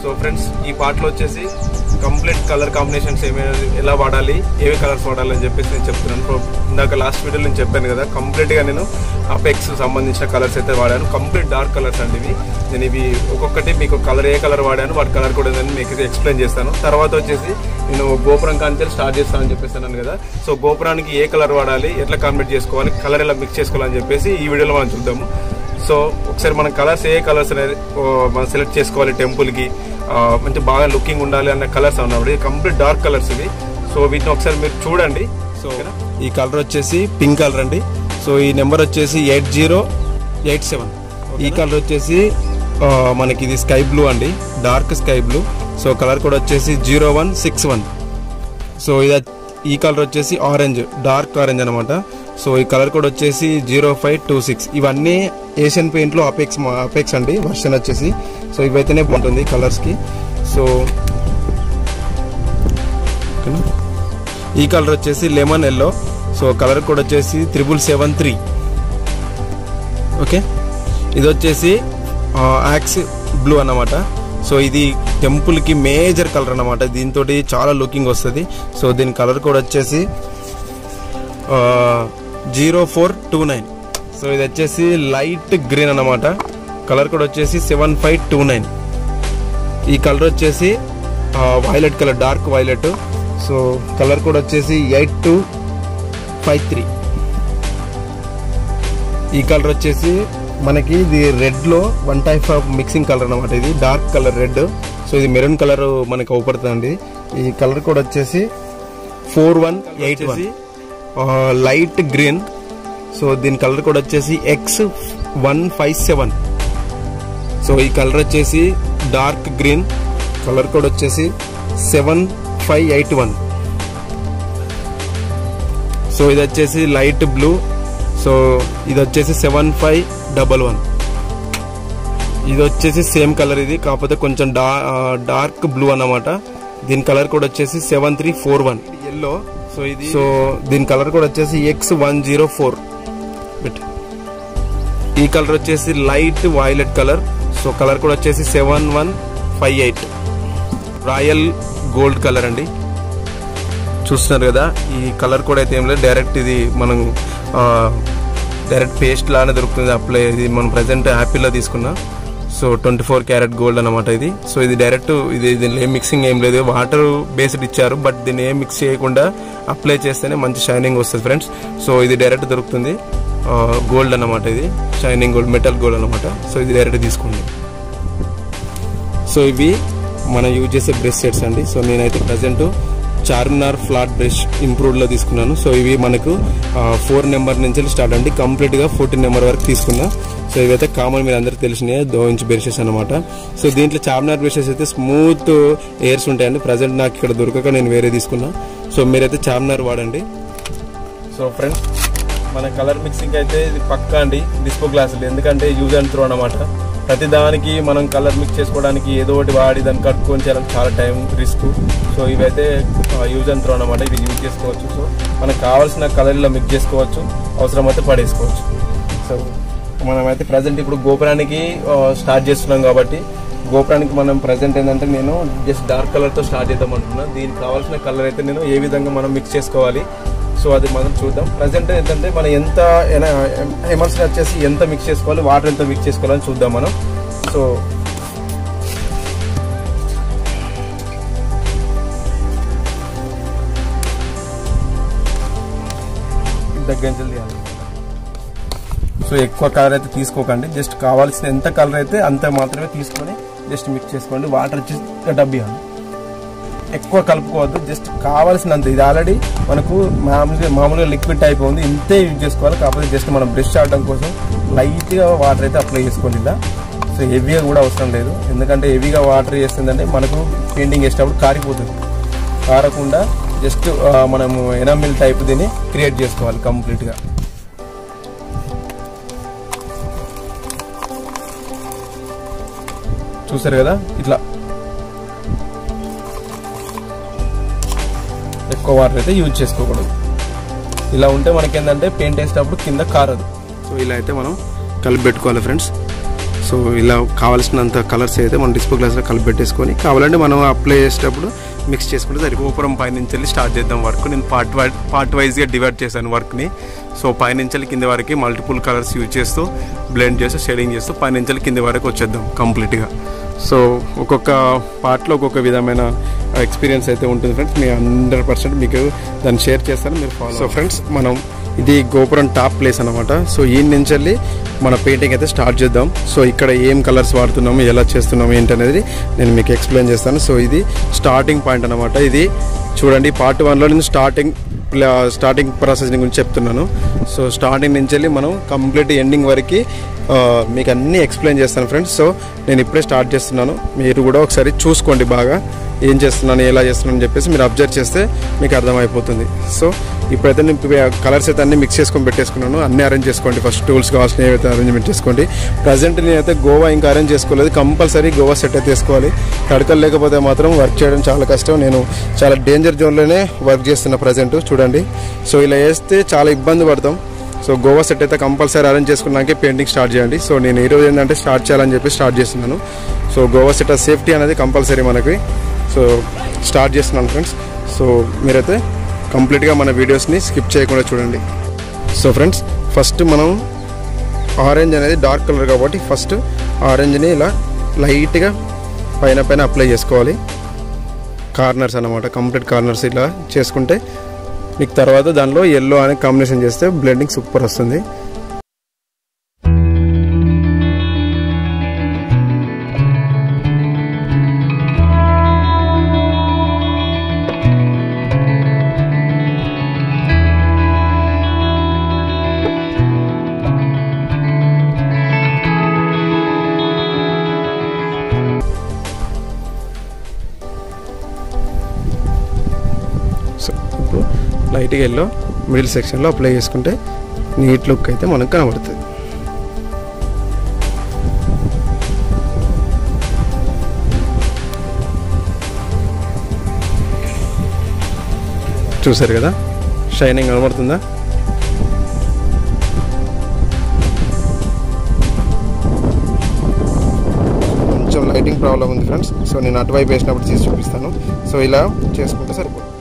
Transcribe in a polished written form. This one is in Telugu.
సో ఫ్రెండ్స్ ఈ పార్ట్లో వచ్చేసి కంప్లీట్ కలర్ కాంబినేషన్స్ ఎలా వాడాలి, ఏవే కలర్స్ వాడాలి అని చెప్పేసి నేను చెప్తున్నాను. ఇందాక లాస్ట్ వీడియోలో నేను చెప్పాను కదా, కంప్లీట్గా నేను అపెక్స్ సంబంధించిన కలర్స్ అయితే వాడాను. కంప్లీట్ డార్క్ కలర్స్ అండి ఇవి. నేను ఇవి ఒక్కొక్కటి మీకు కలర్ ఏ కలర్ వాడాను, వాటి కలర్ కూడా నేను మీకు ఎక్స్ప్లెయిన్ చేస్తాను. తర్వాత వచ్చేసి నేను గోపురం కాంచెలు స్టార్ట్ చేస్తానని చెప్పేసాను కదా. సో గోపురానికి ఏ కలర్ వాడాలి, ఎట్లా కాంబినేట్ చేసుకోవాలి, కలర్ ఎలా మిక్స్ చేసుకోవాలని చెప్పేసి ఈ వీడియోలో మనం చూద్దాము. సో ఒకసారి మనం కలర్స్ ఏ కలర్స్ అనేది మనం సెలెక్ట్ చేసుకోవాలి, టెంపుల్కి మంచి బాగా లుకింగ్ ఉండాలి అన్న కలర్స్ అన్నప్పుడు ఇది కంప్లీట్ డార్క్ కలర్స్ ఇవి. సో వీటిని ఒకసారి మీరు చూడండి. సో ఈ కలర్ వచ్చేసి పింక్ కలర్ అండి. సో ఈ నెంబర్ వచ్చేసి 8087. ఈ కలర్ వచ్చేసి మనకి ఇది స్కై బ్లూ అండి, dark sky blue. So colour కూడా వచ్చేసి 0161. సో ఈ కలర్ వచ్చేసి ఆరెంజ్, డార్క్ ఆరెంజ్ అనమాట. సో ఈ కలర్ కూడా వచ్చేసి 0526. ఇవన్నీ ఏషియన్ పెయింట్ లో అపెక్స్ అండి వర్షన్ వచ్చేసి. సో ఇవైతేనే బాగుంటుంది కలర్స్ కి. సో ఈ కలర్ వచ్చేసి లెమన్ ఎల్లో. సో కలర్ కూడా వచ్చేసి 7773. ఓకే, ఇది వచ్చేసి యాక్స్ బ్లూ అన్నమాట. సో ఇది టెంపుల్ కి మేజర్ కలర్ అన్నమాట, దీంతో చాలా లుకింగ్ వస్తుంది. సో దీని కలర్ కూడా వచ్చేసి 0429. సో ఇది వచ్చేసి లైట్ గ్రీన్ అన్నమాట. కలర్ కూడా వచ్చేసి 7529. ఈ కలర్ వచ్చేసి violet colour, dark violet. So colour కూడా వచ్చేసి 8253. ఈ కలర్ వచ్చేసి మనకి ఇది రెడ్ లో one type of mixing colour అనమాట. ఇది డార్క్ కలర్ రెడ్. సో ఇది మెరూన్ కలర్ మనకి అవుపడుతుంది. ఈ కలర్ కూడా వచ్చేసి 4181. Light green. సో దీని కలర్ కూడా వచ్చేసి X157. సో ఈ కలర్ వచ్చేసి డార్క్ గ్రీన్. కలర్ కూడా వచ్చేసి 7581. సో ఇది వచ్చేసి లైట్ బ్లూ. సో ఇది వచ్చేసి 7511. ఇది వచ్చేసి సేమ్ కలర్ ఇది, కాకపోతే కొంచెం డార్క్ బ్లూ అన్నమాట. దీని కలర్ కూడా వచ్చేసి 7341. ఎల్లో. సో దీని కలర్ కూడా వచ్చేసి X104. ఈ కలర్ వచ్చేసి light violet colour. So colour కూడా వచ్చేసి 7158. రాయల్ గోల్డ్ కలర్ అండి, చూస్తున్నారు కదా. ఈ కలర్ కూడా అయితే ఏం లేదు, డైరెక్ట్ ఇది మనం డైరెక్ట్ పేస్ట్ లానే దొరుకుతుంది అప్లై. ఇది మనం ప్రజెంట్ యాపిల్లో తీసుకున్నా. సో 24 క్యారెట్ గోల్డ్ అనమాట ఇది. సో ఇది డైరెక్ట్, ఇది దీనిలో ఏం మిక్సింగ్ ఏం లేదు, వాటర్ బేస్డ్ ఇచ్చారు. బట్ దీన్ని ఏం మిక్స్ చేయకుండా అప్లై చేస్తేనే మంచి షైనింగ్ వస్తుంది ఫ్రెండ్స్. సో ఇది డైరెక్ట్ దొరుకుతుంది, గోల్డ్ అనమాట. ఇది షైనింగ్ గోల్డ్, మెటల్ గోల్డ్ అనమాట. సో ఇది డైరెక్ట్ తీసుకోండి. సో ఇవి మనం యూజ్ చేసే బ్రష్ సెట్స్ అండి. సో నేనైతే present Charminar flat brush improved లో తీసుకున్నాను. సో ఇవి మనకు 4 నెంబర్ నుంచి స్టార్ట్ అండి, కంప్లీట్ గా 14 నెంబర్ వరకు తీసుకున్నా. సో ఇవైతే కామన్ మీరు అందరికి తెలిసినాయి 2 ఇంచ్ బ్రషెస్ అనమాట. సో దీంట్లో చార్మినార్ బ్రషెస్ అయితే స్మూత్ ఎయిర్స్ ఉంటాయండి. ప్రజెంట్ నాకు ఇక్కడ దొరకక నేను వేరే తీసుకున్నా. సో మీరైతే చార్మినార్ వాడండి. సో ఫ్రెండ్స్ మన కలర్ మిక్సింగ్ అయితే ఇది పక్కా అండి డిస్పో గ్లాసులు, ఎందుకంటే యూజ్ అండ్ త్రో అనమాట. ప్రతి దానికి మనం కలర్ మిక్స్ చేసుకోవడానికి ఏదో ఒకటి వాడి దాన్ని కట్టుకొని చేయాలని చాలా టైం రిస్క్. సో ఇవైతే యూజ్ అండ్ త్రో అనమాట, ఇవి యూజ్ చేసుకోవచ్చు. సో మనకు కావాల్సిన కలర్లో మిక్స్ చేసుకోవచ్చు, అవసరమైతే పడేసుకోవచ్చు. సో మనమైతే ప్రజెంట్ ఇప్పుడు గోపురానికి స్టార్ట్ చేస్తున్నాం కాబట్టి గోపురానికి మనం ప్రజెంట్ ఏంటంటే నేను జస్ట్ డార్క్ కలర్తో స్టార్ట్ చేద్దాం అంటున్నాను. దీనికి కావాల్సిన కలర్ అయితే నేను ఏ విధంగా మనం మిక్స్ చేసుకోవాలి, సో అది మనం చూద్దాం. ప్రజెంట్ ఏంటంటే మనం ఎంత ఎమల్షన్ వచ్చేసి ఎంత మిక్స్ చేసుకోవాలి, వాటర్ ఎంత మిక్స్ చేసుకోవాలని చూద్దాం మనం. సో దగ్గర తీయాలి. సో ఎక్కువ కలర్ అయితే తీసుకోకండి, జస్ట్ కావాల్సిన ఎంత కలర్ అయితే అంత మాత్రమే తీసుకొని జస్ట్ మిక్స్ చేసుకోండి. వాటర్ వచ్చేసి డబ్బియాలి, ఎక్కువ కలుపుకోవద్దు, జస్ట్ కావాల్సినంత. ఇది ఆల్రెడీ మనకు మామూలుగా లిక్విడ్ టైప్ ఉంది, ఇంతే యూజ్ చేసుకోవాలి. కాకపోతే జస్ట్ మనం బ్రష్ ఆడటం కోసం లైట్గా వాటర్ అయితే అప్లై చేసుకోండి ఇలా. సో హెవీగా కూడా అవసరం లేదు, ఎందుకంటే హెవీగా వాటర్ చేస్తుందంటే మనకు పెయింటింగ్ వేసేటప్పుడు కారిపోతుంది. కారకుండా జస్ట్ మనము ఎనామిల్ టైప్ దీన్ని క్రియేట్ చేసుకోవాలి కంప్లీట్గా. చూసారు కదా, ఇట్లా ఎక్కువ వాటర్ అయితే యూజ్ చేసుకోకూడదు. ఇలా ఉంటే మనకి ఏంటంటే పెయింట్ వేసేటప్పుడు కింద కారదు. సో ఇలా అయితే మనం కలిపి పెట్టుకోవాలి ఫ్రెండ్స్. సో ఇలా కావాల్సినంత కలర్స్ అయితే మనం డిస్ప్లే గ్లాస్లో కలిపి పెట్టేసుకొని కావాలంటే మనం అప్లై చేసేటప్పుడు మిక్స్ చేసుకుంటే సరే. గోపురం పైనుంచి వెళ్ళి స్టార్ట్ చేద్దాం వర్క్. నేను పార్ట్ వైజ్గా డివైడ్ చేశాను వర్క్ని. సో పైనుంచి కింద వరకు మల్టిపుల్ కలర్స్ యూజ్ చేస్తూ బ్లెండ్ చేస్తూ షేడింగ్ చేస్తూ పైనుంచి కింద వరకు వచ్చేద్దాం కంప్లీట్గా. సో ఒక్కొక్క పార్ట్లో ఒక్కొక్క విధమైన ఎక్స్పీరియన్స్ అయితే ఉంటుంది ఫ్రెండ్స్. మీ 100% మీకు దాన్ని షేర్ చేస్తాను, మీరు ఫాలో. సో ఫ్రెండ్స్ మనం ఇది గోపురం టాప్ ప్లేస్ అనమాట. సో ఈ నుంచి వెళ్ళి మన పెయింటింగ్ అయితే స్టార్ట్ చేద్దాం. సో ఇక్కడ ఏం కలర్స్ వాడుతున్నాము, ఎలా చేస్తున్నాము ఏంటి అనేది నేను మీకు ఎక్స్ప్లెయిన్ చేస్తాను. సో ఇది స్టార్టింగ్ పాయింట్ అనమాట. ఇది చూడండి పార్ట్ 1లో నేను స్టార్టింగ్ ప్రాసెస్ గురించి చెప్తున్నాను. సో స్టార్టింగ్ నుంచి వెళ్ళి మనం కంప్లీట్ ఎండింగ్ వరకు మీకు అన్నీ ఎక్స్ప్లెయిన్ చేస్తాను ఫ్రెండ్స్. సో నేను ఇప్పుడే స్టార్ట్ చేస్తున్నాను, మీరు కూడా ఒకసారి చూసుకోండి బాగా ఏం చేస్తున్నాను ఎలా చేస్తున్నాను అని చెప్పేసి మీరు అబ్జర్వ్ చేస్తే మీకు అర్థమైపోతుంది. సో ఇప్పుడైతే నేను కలర్స్ అయితే అన్నీ మిక్స్ చేసుకొని పెట్టేసుకున్నాను. అన్నీ అరేంజ్ చేసుకోండి. ఫస్ట్ టూల్స్ కావాల్సిన ఏవైతే అరేంజ్మెంట్ చేసుకోండి. ప్రజెంట్ నేనైతే గోవా ఇంకా అరేంజ్ చేసుకోలేదు, కంపల్సరీ గోవా సెట్ అయితే వేసుకోవాలి. తడకలు లేకపోతే మాత్రం వర్క్ చేయడం చాలా కష్టం. నేను చాలా డేంజర్ జోన్లోనే వర్క్ చేస్తున్నా ప్రజెంట్ చూడండి. సో ఇలా వేస్తే చాలా ఇబ్బంది పడతాం. సో గోవా సెట్ అయితే కంపల్సరీ అరేంజ్ చేసుకున్నాకే పెయింటింగ్ స్టార్ట్ చేయండి. సో నేను ఈరోజు ఏంటంటే స్టార్ట్ చేయాలని చెప్పి స్టార్ట్ చేస్తున్నాను. సో గోవా సెట్ సేఫ్టీ అనేది కంపల్సరీ మనకి. సో స్టార్ట్ చేస్తున్నాను ఫ్రెండ్స్. సో మీరైతే కంప్లీట్గా మన వీడియోస్ని స్కిప్ చేయకుండా చూడండి. సో ఫ్రెండ్స్ ఫస్ట్ మనం ఆరెంజ్ అనేది డార్క్ కలర్ కాబట్టి ఫస్ట్ ఆరెంజ్ని ఇలా లైట్గా పైన అప్లై చేసుకోవాలి. కార్నర్స్ అన్నమాట, కంప్లీట్ కార్నర్స్ ఇలా చేసుకుంటే మీకు తర్వాత దానిలో ఎల్లో అనే కాంబినేషన్ చేస్తే బ్లెండింగ్ సూపర్ వస్తుంది. సో ఇప్పుడు లైట్గా ఎల్లో మిడిల్ సెక్షన్లో అప్లై చేసుకుంటే నీట్ లుక్ అయితే మనకు కనబడుతుంది. చూసారు కదా షైనింగ్ కనబడుతుందా? కొంచెం లైటింగ్ ప్రాబ్లం ఉంది ఫ్రెండ్స్. సో నేను అటువైపు వేసినప్పుడు తీసి చూపిస్తాను. సో ఇలా చేసుకుంటే సరిపోతుంది.